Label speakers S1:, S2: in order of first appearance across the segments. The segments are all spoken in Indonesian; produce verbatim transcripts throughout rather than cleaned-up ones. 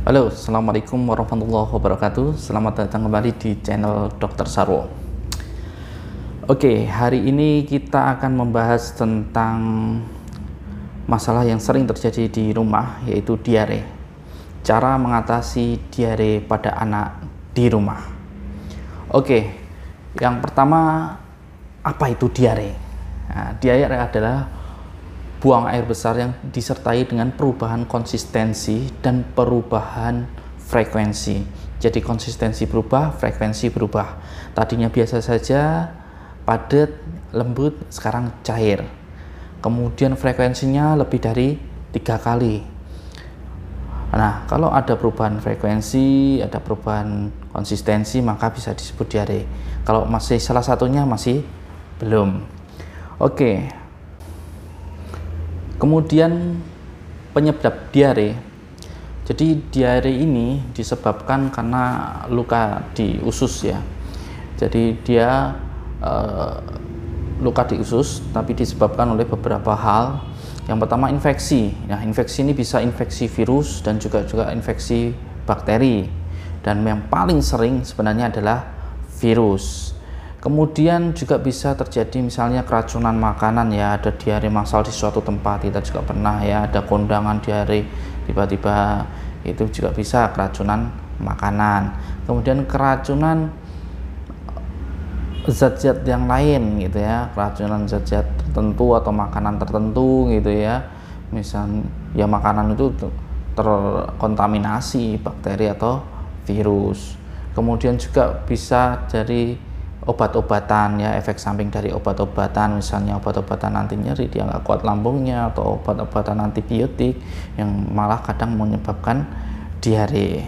S1: Halo, Assalamualaikum warahmatullahi wabarakatuh. Selamat datang kembali di channel Dokter Sarwo. Oke, hari ini kita akan membahas tentang masalah yang sering terjadi di rumah, yaitu diare. Cara mengatasi diare pada anak di rumah. Oke, yang pertama, apa itu diare? Nah, diare adalah buang air besar yang disertai dengan perubahan konsistensi dan perubahan frekuensi. Jadi konsistensi berubah, frekuensi berubah. Tadinya biasa saja, padat, lembut, sekarang cair. Kemudian frekuensinya lebih dari tiga kali. Nah, kalau ada perubahan frekuensi, ada perubahan konsistensi, maka bisa disebut diare. Kalau masih salah satunya masih belum. Oke. Kemudian penyebab diare. Jadi diare ini disebabkan karena luka di usus ya. Jadi dia uh, luka di usus tapi disebabkan oleh beberapa hal. Yang pertama infeksi. Nah, infeksi ini bisa infeksi virus dan juga juga infeksi bakteri. Dan yang paling sering sebenarnya adalah virus. Kemudian juga bisa terjadi misalnya keracunan makanan ya, ada diare massal di suatu tempat, kita juga pernah ya, ada kondangan diare tiba-tiba, itu juga bisa keracunan makanan. Kemudian keracunan zat-zat yang lain gitu ya, keracunan zat-zat tertentu atau makanan tertentu gitu ya, misalnya ya makanan itu terkontaminasi bakteri atau virus. Kemudian juga bisa dari obat-obatan ya, efek samping dari obat-obatan, misalnya obat-obatan anti nyeri dia nggak kuat lambungnya, atau obat-obatan antibiotik yang malah kadang menyebabkan diare.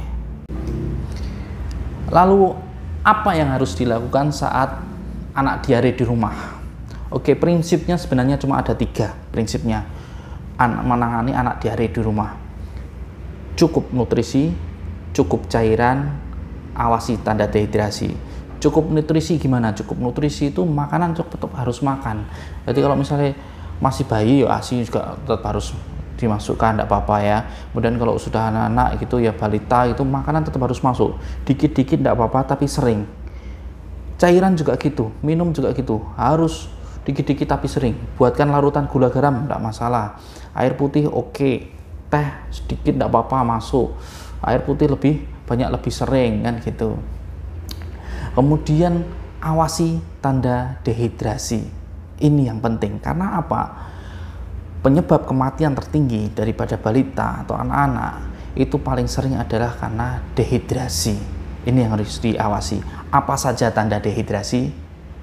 S1: Lalu apa yang harus dilakukan saat anak diare di rumah? Oke, prinsipnya sebenarnya cuma ada tiga prinsipnya anak menangani anak diare di rumah. Cukup nutrisi, cukup cairan, awasi tanda dehidrasi. Cukup nutrisi gimana? Cukup nutrisi itu makanan cukup tetap harus makan. Jadi kalau misalnya masih bayi ya ASI juga tetap harus dimasukkan, tidak apa-apa ya. Kemudian kalau sudah anak-anak gitu ya, balita itu makanan tetap harus masuk. Dikit-dikit tidak apa-apa tapi sering. Cairan juga gitu, minum juga gitu. Harus dikit-dikit tapi sering. Buatkan larutan gula garam tidak masalah. Air putih oke. Teh sedikit tidak apa-apa masuk. Air putih lebih banyak lebih sering kan gitu. Kemudian awasi tanda dehidrasi. Ini yang penting. Karena apa? Penyebab kematian tertinggi daripada balita atau anak-anak itu paling sering adalah karena dehidrasi. Ini yang harus diawasi. Apa saja tanda dehidrasi?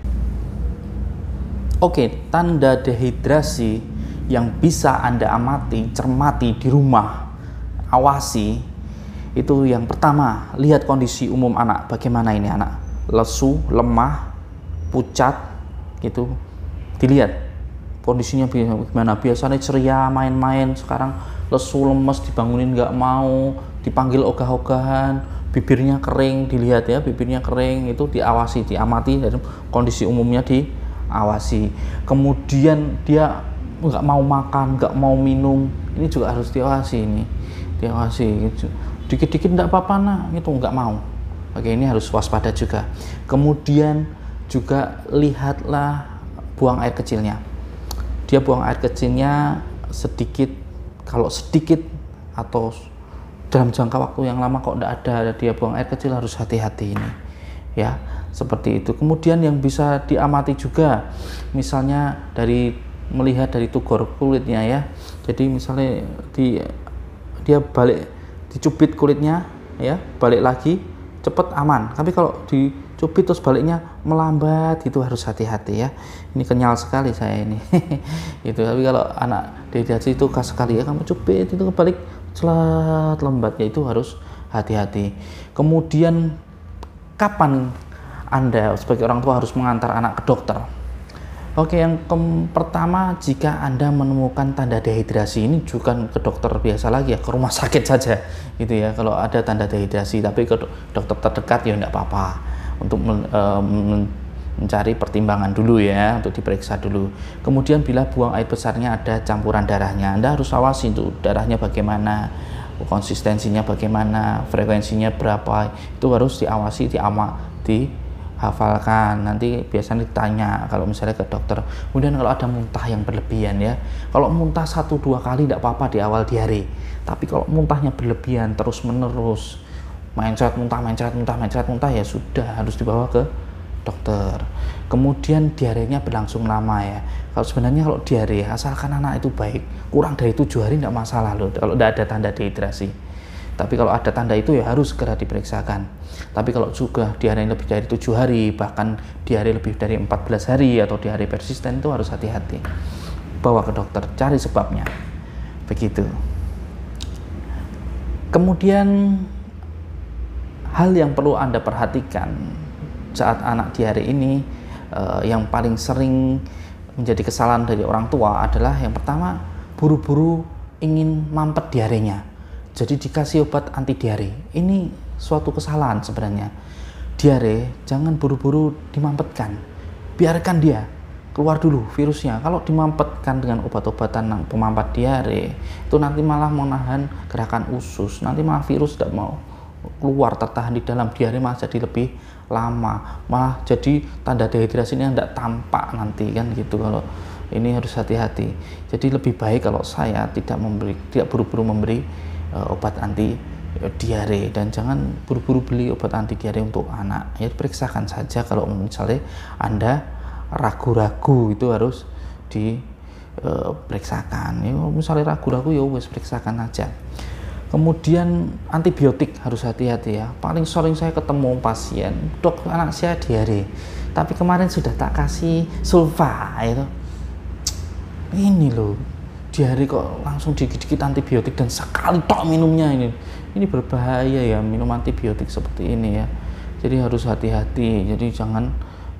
S1: Oke, tanda dehidrasi yang bisa Anda amati, cermati di rumah, awasi. Itu yang pertama, lihat kondisi umum anak. Bagaimana ini anak? Lesu, lemah, pucat, gitu. Dilihat kondisinya gimana. Biasanya ceria, main-main, sekarang lesu, lemes, dibangunin nggak mau, dipanggil ogah-ogahan, bibirnya kering, dilihat ya, bibirnya kering, itu diawasi, diamati, dan kondisi umumnya diawasi. Kemudian dia nggak mau makan, nggak mau minum, ini juga harus diawasi ini, diawasi. Dikit-dikit nggak apa-apa nah, itu nggak mau. Oke, ini harus waspada juga. Kemudian juga lihatlah buang air kecilnya. Dia buang air kecilnya sedikit, kalau sedikit atau dalam jangka waktu yang lama kok tidak ada dia buang air kecil, harus hati-hati ini. Ya, seperti itu. Kemudian yang bisa diamati juga, misalnya dari melihat dari tugor kulitnya ya. Jadi misalnya di, dia balik, dicubit kulitnya ya, balik lagi cepat aman. Tapi kalau dicubit terus baliknya melambat, itu harus hati-hati ya. Ini kenyal sekali saya ini. Itu. Tapi kalau anak dehidrasi itu khas sekali ya, kamu cubit itu kebalik celat lembat ya, itu harus hati-hati. Kemudian kapan Anda sebagai orang tua harus mengantar anak ke dokter? Oke, yang pertama, jika Anda menemukan tanda dehidrasi, ini bukan ke dokter biasa lagi ya, ke rumah sakit saja gitu ya. Kalau ada tanda dehidrasi, tapi ke dokter terdekat ya enggak apa-apa, untuk men, e, mencari pertimbangan dulu ya, untuk diperiksa dulu. Kemudian bila buang air besarnya ada campuran darahnya, Anda harus awasi itu darahnya bagaimana, konsistensinya bagaimana, frekuensinya berapa, itu harus diawasi, diamati, hafalkan. Nanti biasanya ditanya kalau misalnya ke dokter. Kemudian kalau ada muntah yang berlebihan ya, kalau muntah satu dua kali tidak apa-apa di awal diare, tapi kalau muntahnya berlebihan terus menerus, mencret muntah mencret muntah mencret muntah, ya sudah harus dibawa ke dokter. Kemudian diarenya berlangsung lama ya, kalau sebenarnya kalau diare asalkan anak itu baik, kurang dari tujuh hari tidak masalah loh kalau tidak ada tanda dehidrasi. Tapi kalau ada tanda itu ya harus segera diperiksakan. Tapi kalau juga diare lebih dari tujuh hari, bahkan diare lebih dari empat belas hari atau diare persisten, itu harus hati-hati. Bawa ke dokter, cari sebabnya. Begitu. Kemudian hal yang perlu Anda perhatikan saat anak diare ini, eh, yang paling sering menjadi kesalahan dari orang tua adalah yang pertama, buru-buru ingin mampet diarenya. Jadi dikasih obat anti diare. Ini suatu kesalahan sebenarnya. Diare jangan buru-buru dimampetkan. Biarkan dia keluar dulu virusnya. Kalau dimampetkan dengan obat-obatan pemampat diare, itu nanti malah menahan gerakan usus. Nanti malah virus tidak mau keluar, tertahan di dalam diare, malah jadi lebih lama. Malah jadi tanda dehidrasi ini tidak tampak nanti kan gitu. Kalau ini harus hati-hati. Jadi lebih baik kalau saya tidak memberi, tidak buru-buru memberi uh, obat anti uh, diare, dan jangan buru-buru beli obat anti diare untuk anak. Ya periksakan saja, kalau misalnya Anda ragu-ragu itu harus diperiksakan. Uh, ya misalnya ragu-ragu ya wes periksakan aja. Kemudian antibiotik harus hati-hati ya. Paling sering saya ketemu pasien, dok anak saya diare, tapi kemarin sudah tak kasih sulfa itu. Ini loh, diare kok langsung dikit-dikit antibiotik dan sekali tok minumnya. Ini ini berbahaya ya, minum antibiotik seperti ini ya. Jadi harus hati-hati. Jadi jangan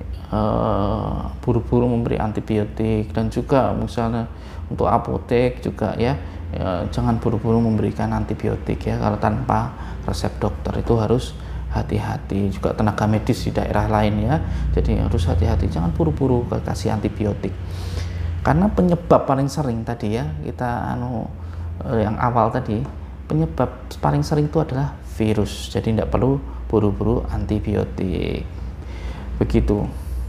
S1: uh, buru-buru memberi antibiotik. Dan juga misalnya untuk apotek juga ya, ya jangan buru-buru memberikan antibiotik ya kalau tanpa resep dokter. Itu harus hati-hati. Juga tenaga medis di daerah lain ya, jadi harus hati-hati, jangan buru-buru kasih antibiotik. Karena penyebab paling sering tadi ya, kita anu yang awal tadi, penyebab paling sering itu adalah virus. Jadi tidak perlu buru-buru antibiotik. Begitu.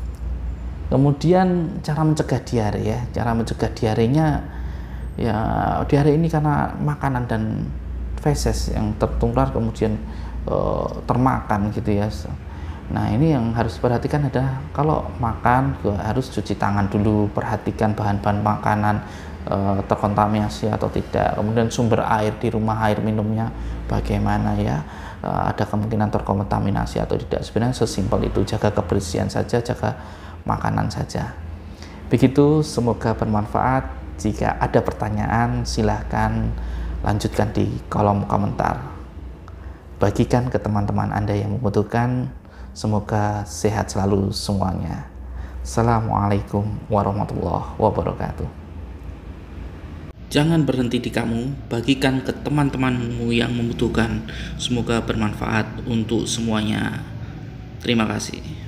S1: Kemudian cara mencegah diare ya. Cara mencegah diarenya ya, diare ini karena makanan dan feses yang tertular kemudian e, termakan gitu ya. Nah ini yang harus diperhatikan adalah kalau makan harus cuci tangan dulu, perhatikan bahan-bahan makanan e, terkontaminasi atau tidak. Kemudian sumber air di rumah, air minumnya bagaimana ya, e, ada kemungkinan terkontaminasi atau tidak. Sebenarnya sesimpel itu, jaga kebersihan saja, jaga makanan saja. Begitu, semoga bermanfaat. Jika ada pertanyaan silahkan lanjutkan di kolom komentar. Bagikan ke teman-teman Anda yang membutuhkan. Semoga sehat selalu semuanya. Assalamualaikum warahmatullahi wabarakatuh. Jangan berhenti di kamu, bagikan ke teman-temanmu yang membutuhkan. Semoga bermanfaat untuk semuanya. Terima kasih.